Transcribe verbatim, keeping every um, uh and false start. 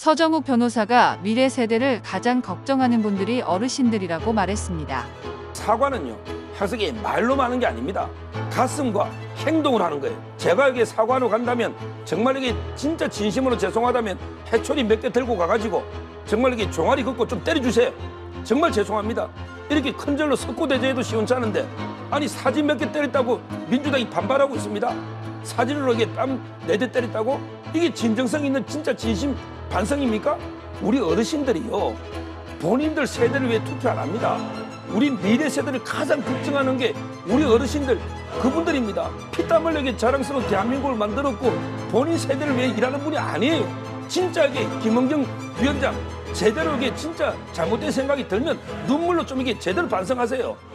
서정욱 변호사가 미래 세대를 가장 걱정하는 분들이 어르신들이라고 말했습니다. 사과는요, 학생이 말로만 하는 게 아닙니다. 가슴과 행동을 하는 거예요. 제가 여기 사과하러 간다면 정말 이게 진짜 진심으로 죄송하다면 해초리 몇 개 들고 가가지고 정말 이게 종아리 긋고 좀 때려주세요. 정말 죄송합니다. 이렇게 큰 절로 석고대죄에도 시원치 않은데 아니 사진 몇 개 때렸다고 민주당이 반발하고 있습니다. 사진으로 이게 뺨 네 대 때렸다고? 이게 진정성 있는 진짜 진심 반성입니까? 우리 어르신들이요, 본인들 세대를 위해 투표 안 합니다. 우리 미래 세대를 가장 걱정하는 게 우리 어르신들, 그분들입니다. 피땀 흘리게 자랑스러운 대한민국을 만들었고 본인 세대를 위해 일하는 분이 아니에요. 진짜 이게 김원경 위원장 제대로 이게 진짜 잘못된 생각이 들면 눈물로 좀 이게 제대로 반성하세요.